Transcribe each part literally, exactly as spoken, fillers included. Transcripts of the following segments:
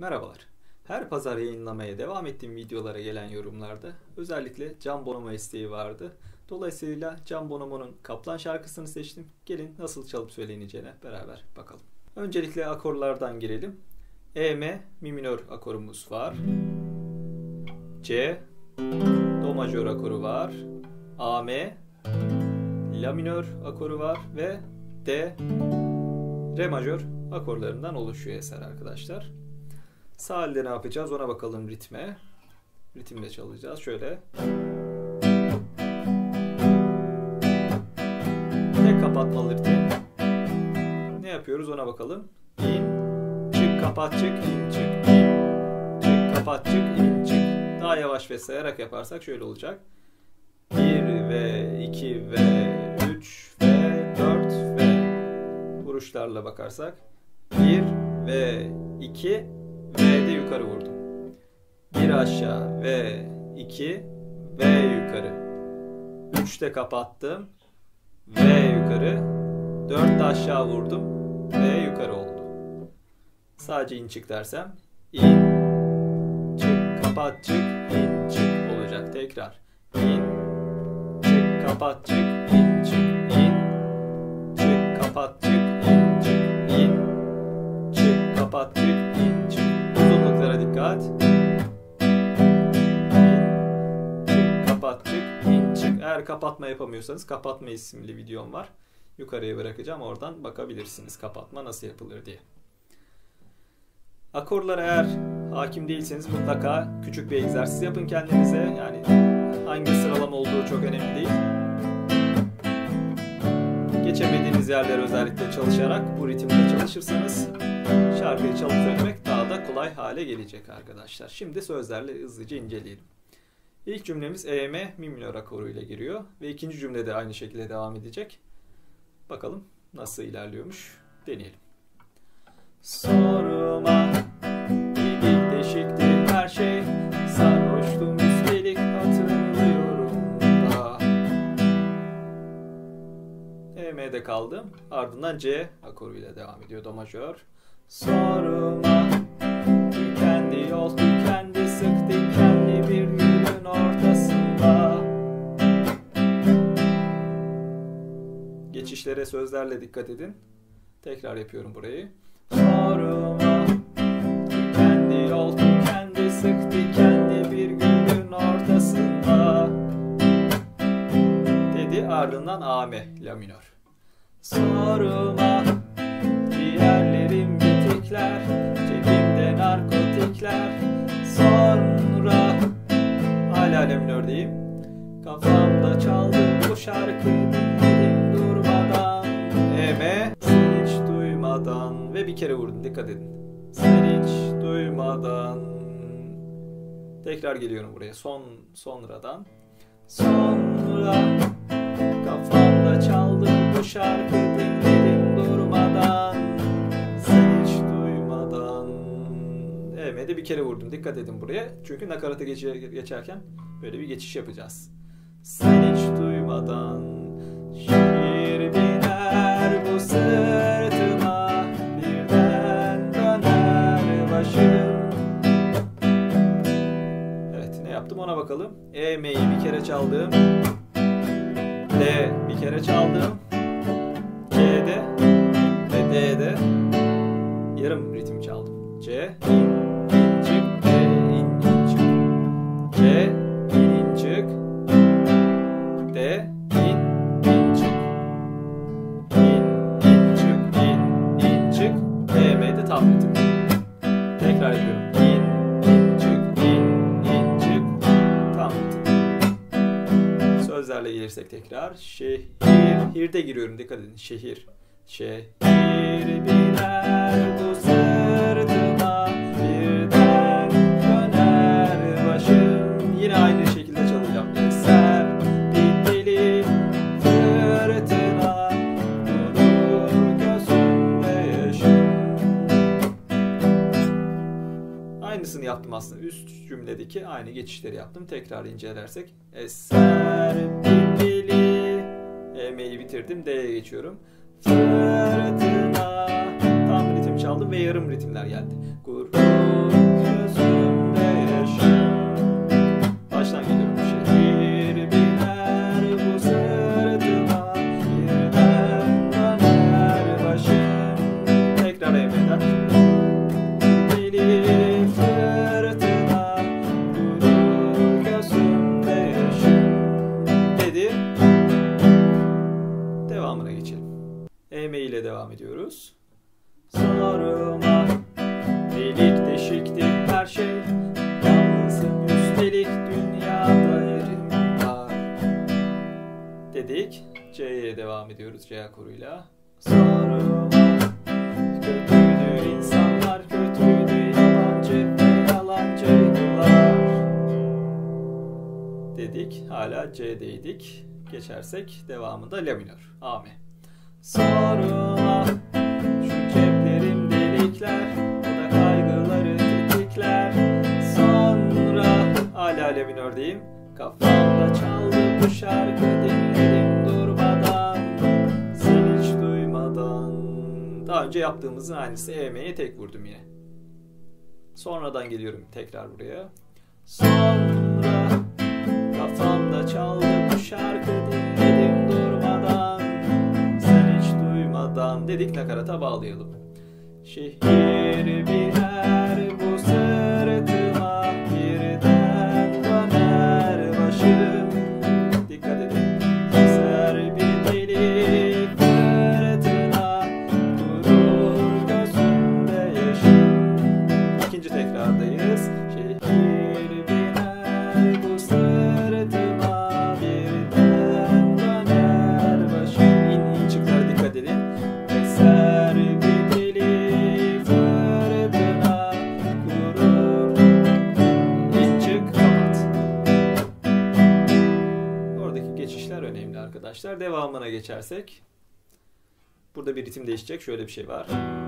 Merhabalar. Her pazar yayınlamaya devam ettiğim videolara gelen yorumlarda özellikle Can Bonomo isteği vardı. Dolayısıyla Can Bonomo'nun Kaplan şarkısını seçtim. Gelin nasıl çalıp söyleneceğine beraber bakalım. Öncelikle akorlardan girelim. E, M, Mi minör akorumuz var. C, Do majör akoru var. A, M, La minör akoru var ve D, Re majör akorlarından oluşuyor eser arkadaşlar. Sağ elde ne yapacağız ona bakalım ritme. Ritimle çalacağız. Şöyle. Ne kapatmalı ritim? Ne yapıyoruz ona bakalım. İn, çık, kapat, çık, in, çık, in, çık, kapat, çık, in, çık. Daha yavaş ve sayarak yaparsak şöyle olacak. bir ve iki ve üç ve dört ve vuruşlarla bakarsak bir ve iki V'de yukarı vurdum. Bir aşağı ve iki V yukarı. üçte kapattım. V yukarı. dörtte aşağı vurdum. V yukarı oldu. Sadece in çık dersem in çık kapat çık in çık olacak. Tekrar in çık kapat çık in çık in çık kapat çık in çık in çık kapat çık in çık. Dikkat. Çık, kapat, çık, in, çık. Eğer kapatma yapamıyorsanız kapatma isimli videom var. Yukarıya bırakacağım. Oradan bakabilirsiniz kapatma nasıl yapılır diye. Akorlara eğer hakim değilseniz mutlaka küçük bir egzersiz yapın kendinize. Yani hangi sıralama olduğu çok önemli değil. Geçemediğiniz yerlere özellikle çalışarak bu ritimde çalışırsanız şarkıyı çalıp söylemek daha da kolay hale gelecek arkadaşlar. Şimdi sözlerle hızlıca inceleyelim. İlk cümlemiz E, M, Mi minör akoru ile giriyor. Ve ikinci cümle de aynı şekilde devam edecek. Bakalım nasıl ilerliyormuş. Deneyelim. Sorma, delik deşikti her şey. Sarhoştum üstelik hatırlıyorum da. E, M'de kaldım. Ardından C akoru ile devam ediyor. Do majör. Sorma, tükendi yol, tükendi sık dikenli bir gülün ortasında. Geçişlere sözlerle dikkat edin. Tekrar yapıyorum burayı. Sorma, tükendi yol, tükendi sık dikenli bir gülün ortasında. Dedi ardından A, M, La minör. Sorma, ciğerlerim bitikler, cebimde narkotikler. Sonra hala La minördeyim. Kafamda çaldı bu şarkı, dinledim durmadan. E, M, sen hiç duymadan ve bir kere vurdum, dikkat edin. Sen hiç duymadan. Tekrar geliyorum buraya son sonradan. Sonra kafamda çaldı bu şarkı, dinledim durmadan. Sen hiç duymadan. E'de bir kere vurdum. Dikkat edin buraya. Çünkü nakarata geçerken böyle bir geçiş yapacağız. Sen hiç duymadan. Şiir biner bu sırtıma, birden döner başım. Evet, ne yaptım ona bakalım. E, M'yi bir kere çaldım. D bir kere çaldım. C'de ve D'de yarım ritim çaldım. C, in, in, çık, D, in, in, çık. C, in, in, çık. D, in, in, çık. In, in, çık, in, in, çık. D, M'de tam ritim. Tekrar ediyorum. In, in, çık, in, in, çık. Tam ritim. Sözlerle gelirsek tekrar. Şehir, hirde giriyorum. Dikkat edin. Şehir. Şehir biner bu sırtıma, birden döner başım. Yine aynı şekilde çalacağım. Eser bir deli fırtına, durur gözümde yaşım. Aynısını yaptım aslında. Üst cümledeki aynı geçişleri yaptım. Tekrar incelersek. Eser bir deli. E, M'yi bitirdim. D'ye geçiyorum. Fırtına. Tam ritim çaldım ve yarım ritimler geldi. Gurur her şey. Yalnızım üstelik dünyada yerim var. Dedik. C'ye devam ediyoruz C akoruyla. Sorma. Kötüydü insanlar, kötüydü yalancı ve yalancıydılar. Dedik. Hala C'deydik. Geçersek devamında La minör. A M. Sorma. Şu ceplerim delikler, o da kaygıları tetikler. Sonra hala La minördeyim. Kafamda çaldı bu şarkı, dinledim durmadan, sen hiç duymadan. Daha önce yaptığımızın aynısı. E M'ye tek vurdum yine. Sonradan geliyorum tekrar buraya. Sonra kafamda çaldı bu şarkı, dinledim durmadan, sen hiç duymadan dedik, nakarata bağlayalım. Şehir biner bu sırtıma, birden döner başım. Dikkat edin. Eser bir deli fırtına, durur gözümde yaşım. İkinci tekrardayız. Şehir biner bu sırtıma, birden döner başım. İn in çıklar, dikkat edin. Eser bir deli fırtına, kurur. İn çık, kapat. Oradaki geçişler önemli arkadaşlar. Devamına geçersek. Burada bir ritim değişecek. Şöyle bir şey var.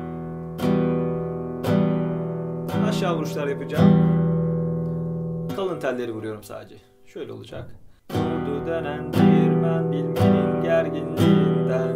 Aşağı vuruşlar yapacağım. Kalın telleri vuruyorum sadece. Şöyle olacak. Durdu dönen değirmen bilmenin gerginliğinden.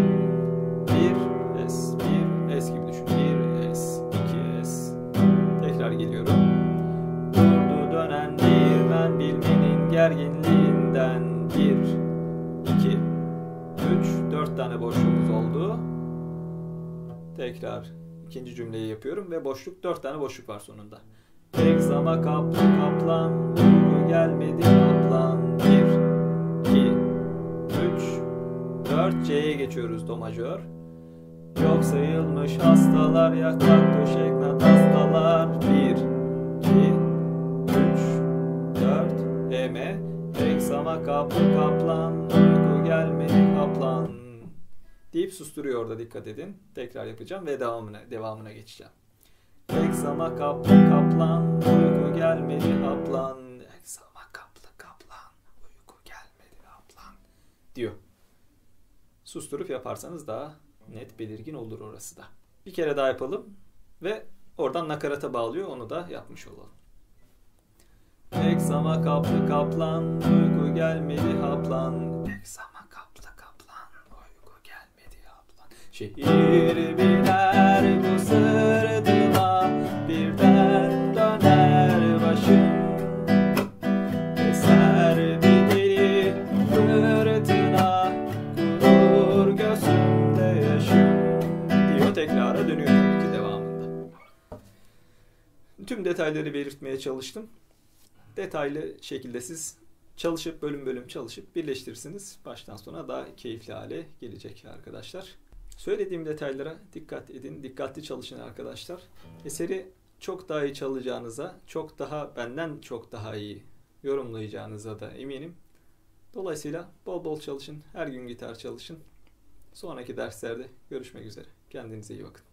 Bir es, bir es gibi düşün. Bir es, iki es. Tekrar geliyorum. Durdu dönen değirmen bilmenin gerginliğinden. Bir, iki, üç, dört tane boşluğumuz oldu. Tekrar ikinci cümleyi yapıyorum ve boşluk, dört tane boşluk var sonunda. Egzama kaplı kaplan, uyku gelmedi kaplan. Bir, iki, üç, dört. C'ye geçiyoruz, do majör. Yok sayılmış hastalar, yaklak döşek natastalar. Bir, iki, üç, dört. E M. Egzama kaplı kaplan, uyku gelmedi kaplan deyip susturuyor orada, dikkat edin. Tekrar yapacağım ve devamına devamına geçeceğim. Egzama kaplı kaplan, uyku gelmedi kaplan. Egzama kaplı kaplan, uyku gelmedi kaplan diyor. Susturup yaparsanız daha net, belirgin olur orası da. Bir kere daha yapalım ve oradan nakarata bağlıyor, onu da yapmış olalım. Egzama kaplı kaplan, uyku gelmedi haplan. Egzama kaplı kaplan, uyku gelmedi haplan. Şehir biner bu sırtıma, birden döner başım. Eser bir deli fırtına, kurur gözümde yaşım diyor, tekrara dönüyor tabii ki devamında. Tüm detayları belirtmeye çalıştım. Detaylı şekilde siz çalışıp bölüm bölüm çalışıp birleştirirsiniz. Baştan sona daha keyifli hale gelecek arkadaşlar. Söylediğim detaylara dikkat edin. Dikkatli çalışın arkadaşlar. Eseri çok daha iyi çalacağınıza, çok daha benden çok daha iyi yorumlayacağınıza da eminim. Dolayısıyla bol bol çalışın. Her gün gitar çalışın. Sonraki derslerde görüşmek üzere. Kendinize iyi bakın.